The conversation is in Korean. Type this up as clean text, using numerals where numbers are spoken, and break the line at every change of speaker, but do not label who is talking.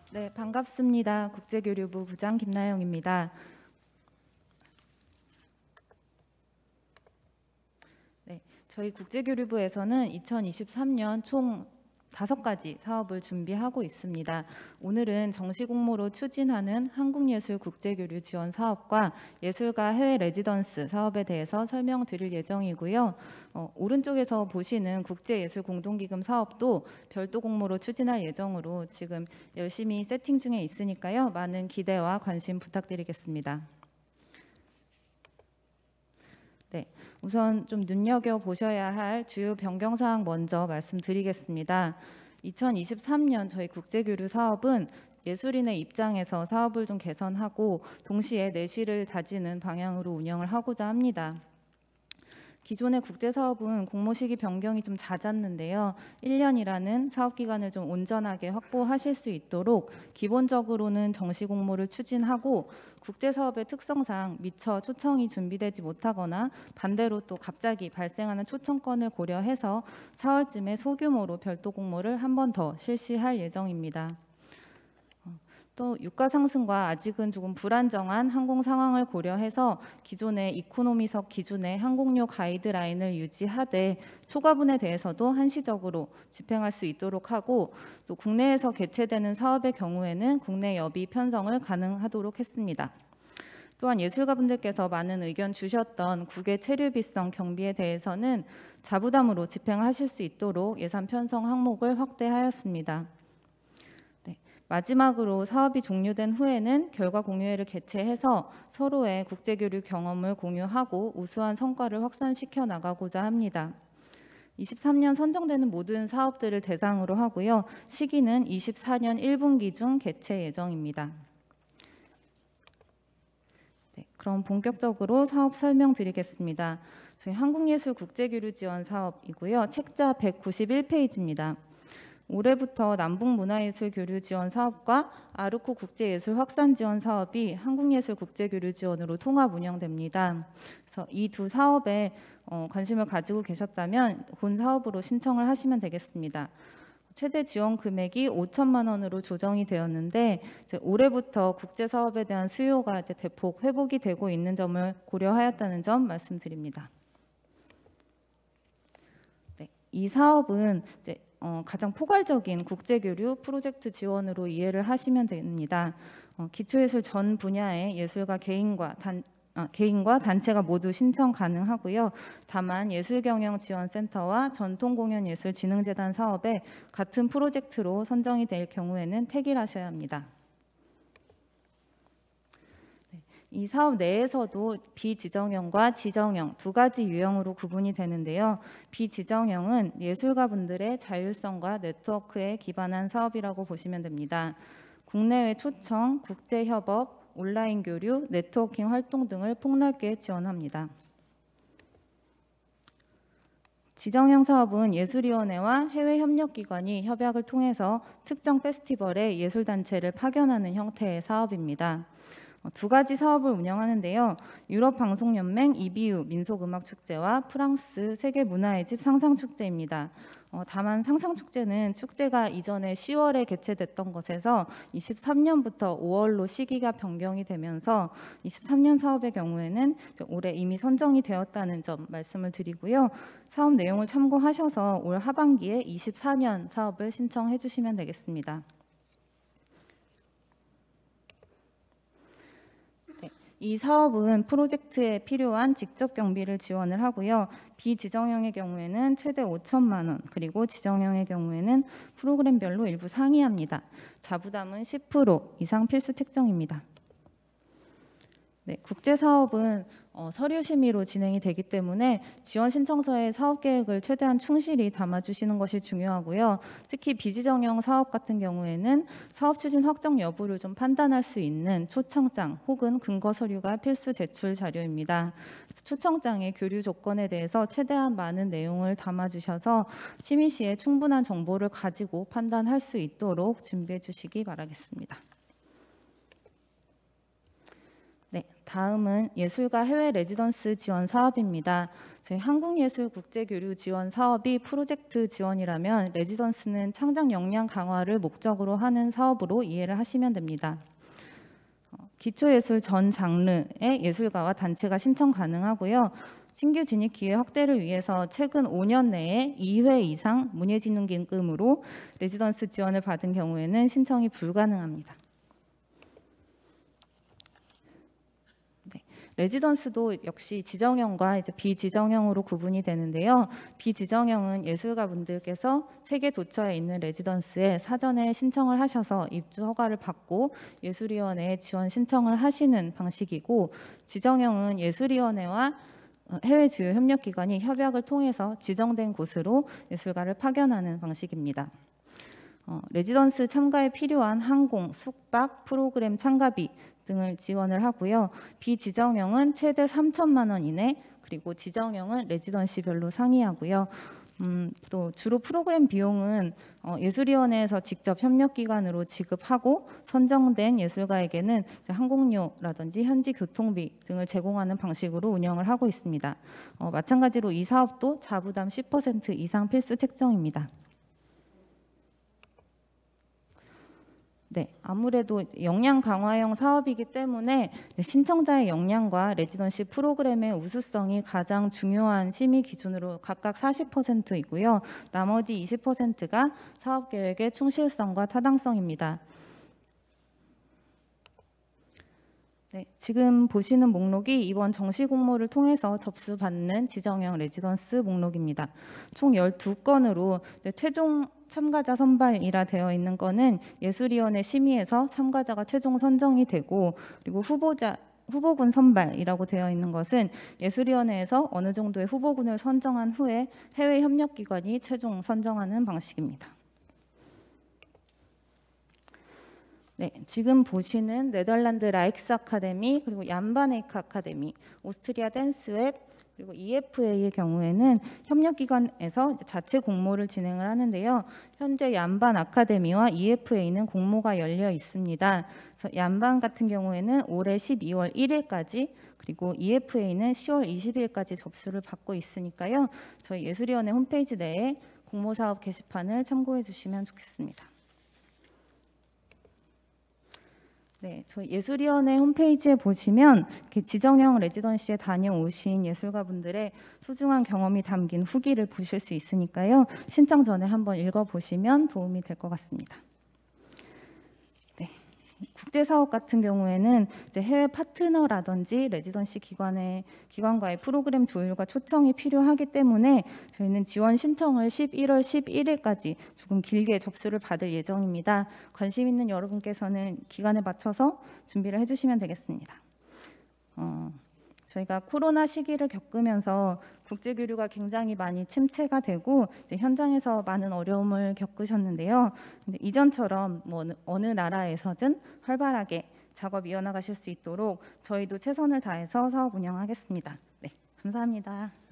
네, 반갑습니다. 국제교류부 부장 김나영입니다. 네, 저희 국제교류부에서는 2023년 총 5가지 사업을 준비하고 있습니다. 오늘은 정식 공모로 추진하는 한국예술 국제교류 지원 사업과 예술가 해외 레지던스 사업에 대해서 설명드릴 예정이고요. 오른쪽에서 보시는 국제예술공동기금 사업도 별도 공모로 추진할 예정으로 지금 열심히 세팅 중에 있으니까요. 많은 기대와 관심 부탁드리겠습니다. 네, 우선 좀 눈여겨보셔야 할 주요 변경사항 먼저 말씀드리겠습니다. 2023년 저희 국제교류 사업은 예술인의 입장에서 사업을 좀 개선하고 동시에 내실을 다지는 방향으로 운영을 하고자 합니다. 기존의 국제사업은 공모 시기 변경이 좀 잦았는데요. 1년이라는 사업기간을 좀 온전하게 확보하실 수 있도록 기본적으로는 정시 공모를 추진하고 국제사업의 특성상 미처 초청이 준비되지 못하거나 반대로 또 갑자기 발생하는 초청건을 고려해서 4월쯤에 소규모로 별도 공모를 한 번 더 실시할 예정입니다. 또 유가 상승과 아직은 조금 불안정한 항공 상황을 고려해서 기존의 이코노미석 기준의 항공료 가이드라인을 유지하되 초과분에 대해서도 한시적으로 집행할 수 있도록 하고 또 국내에서 개최되는 사업의 경우에는 국내 여비 편성을 가능하도록 했습니다. 또한 예술가분들께서 많은 의견 주셨던 국외 체류비성 경비에 대해서는 자부담으로 집행하실 수 있도록 예산 편성 항목을 확대하였습니다. 마지막으로 사업이 종료된 후에는 결과 공유회를 개최해서 서로의 국제교류 경험을 공유하고 우수한 성과를 확산시켜 나가고자 합니다. 23년 선정되는 모든 사업들을 대상으로 하고요. 시기는 24년 1분기 중 개최 예정입니다. 네, 그럼 본격적으로 사업 설명드리겠습니다. 저희 한국예술국제교류 지원 사업이고요. 책자 191페이지입니다. 올해부터 남북문화예술 교류 지원 사업과 아르코 국제예술 확산 지원 사업이 한국예술 국제교류 지원으로 통합 운영됩니다. 그래서 이 두 사업에 관심을 가지고 계셨다면 본 사업으로 신청을 하시면 되겠습니다. 최대 지원 금액이 5천만 원으로 조정이 되었는데 올해부터 국제 사업에 대한 수요가 대폭 회복이 되고 있는 점을 고려하였다는 점 말씀드립니다. 네, 이 사업은 가장 포괄적인 국제교류 프로젝트 지원으로 이해를 하시면 됩니다. 기초예술 전 분야의 예술가 개인과 단체가 모두 신청 가능하고요. 다만 예술경영지원센터와 전통공연예술진흥재단 사업에 같은 프로젝트로 선정이 될 경우에는 택일하셔야 합니다. 이 사업 내에서도 비지정형과 지정형 두 가지 유형으로 구분이 되는데요. 비지정형은 예술가분들의 자율성과 네트워크에 기반한 사업이라고 보시면 됩니다. 국내외 초청, 국제협업, 온라인 교류, 네트워킹 활동 등을 폭넓게 지원합니다. 지정형 사업은 예술위원회와 해외 협력기관이 협약을 통해서 특정 페스티벌에 예술단체를 파견하는 형태의 사업입니다. 두 가지 사업을 운영하는데요. 유럽방송연맹 EBU 민속음악축제와 프랑스 세계문화의 집 상상축제입니다. 다만 상상축제는 축제가 이전에 10월에 개최됐던 것에서 23년부터 5월로 시기가 변경이 되면서 23년 사업의 경우에는 올해 이미 선정이 되었다는 점 말씀을 드리고요. 사업 내용을 참고하셔서 올 하반기에 24년 사업을 신청해 주시면 되겠습니다. 이 사업은 프로젝트에 필요한 직접 경비를 지원을 하고요. 비지정형의 경우에는 최대 5천만 원, 그리고 지정형의 경우에는 프로그램별로 일부 상이합니다. 자부담은 10% 이상 필수 책정입니다. 네, 국제사업은 서류 심의로 진행이 되기 때문에 지원 신청서에 사업 계획을 최대한 충실히 담아주시는 것이 중요하고요. 특히 비지정형 사업 같은 경우에는 사업 추진 확정 여부를 좀 판단할 수 있는 초청장 혹은 근거 서류가 필수 제출 자료입니다. 초청장의 교류 조건에 대해서 최대한 많은 내용을 담아주셔서 심의 시에 충분한 정보를 가지고 판단할 수 있도록 준비해 주시기 바라겠습니다. 네, 다음은 예술가 해외 레지던스 지원 사업입니다. 저희 한국예술국제교류 지원 사업이 프로젝트 지원이라면 레지던스는 창작 역량 강화를 목적으로 하는 사업으로 이해를 하시면 됩니다. 기초예술 전 장르의 예술가와 단체가 신청 가능하고요. 신규 진입 기회 확대를 위해서 최근 5년 내에 2회 이상 문예진흥기금으로 레지던스 지원을 받은 경우에는 신청이 불가능합니다. 레지던스도 역시 지정형과 이제 비지정형으로 구분이 되는데요. 비지정형은 예술가분들께서 세계 도처에 있는 레지던스에 사전에 신청을 하셔서 입주 허가를 받고 예술위원회에 지원 신청을 하시는 방식이고, 지정형은 예술위원회와 해외 주요 협력기관이 협약을 통해서 지정된 곳으로 예술가를 파견하는 방식입니다. 레지던스 참가에 필요한 항공, 숙박, 프로그램 참가비 등을 지원을 하고요. 비지정형은 최대 3천만 원 이내, 그리고 지정형은 레지던시별로 상이하고요. 또 주로 프로그램 비용은 예술위원회에서 직접 협력기관으로 지급하고, 선정된 예술가에게는 항공료라든지 현지 교통비 등을 제공하는 방식으로 운영을 하고 있습니다. 마찬가지로 이 사업도 자부담 10% 이상 필수 책정입니다. 네, 아무래도 역량 강화형 사업이기 때문에 신청자의 역량과 레지던시 프로그램의 우수성이 가장 중요한 심의 기준으로 각각 40%이고요. 나머지 20%가 사업 계획의 충실성과 타당성입니다. 네, 지금 보시는 목록이 이번 정시 공모를 통해서 접수받는 지정형 레지던스 목록입니다. 총 12건으로 최종 참가자 선발이라 되어 있는 거는 예술위원회 심의에서 참가자가 최종 선정이 되고, 그리고 후보군 선발이라고 되어 있는 것은 예술위원회에서 어느 정도의 후보군을 선정한 후에 해외 협력기관이 최종 선정하는 방식입니다. 네, 지금 보시는 네덜란드 라익스 아카데미, 그리고 얀바네이크 아카데미, 오스트리아 댄스웹, 그리고 EFA의 경우에는 협력기관에서 자체 공모를 진행을 하는데요. 현재 얀반 아카데미와 EFA는 공모가 열려 있습니다. 그래서 얀반 같은 경우에는 올해 12월 1일까지, 그리고 EFA는 10월 20일까지 접수를 받고 있으니까요. 저희 예술위원회 홈페이지 내에 공모사업 게시판을 참고해 주시면 좋겠습니다. 네, 저희 예술위원회 홈페이지에 보시면 지정형 레지던시에 다녀오신 예술가분들의 소중한 경험이 담긴 후기를 보실 수 있으니까요. 신청 전에 한번 읽어보시면 도움이 될 것 같습니다. 네, 국제사업 같은 경우에는 이제 해외 파트너라든지 레지던시 기관과의 프로그램 조율과 초청이 필요하기 때문에 저희는 지원 신청을 11월 11일까지 조금 길게 접수를 받을 예정입니다. 관심 있는 여러분께서는 기간에 맞춰서 준비를 해주시면 되겠습니다. 저희가 코로나 시기를 겪으면서 국제교류가 굉장히 많이 침체가 되고 이제 현장에서 많은 어려움을 겪으셨는데요. 근데 이전처럼 어느 나라에서든 활발하게 작업이 이어나가실 수 있도록 저희도 최선을 다해서 사업 운영하겠습니다. 네, 감사합니다.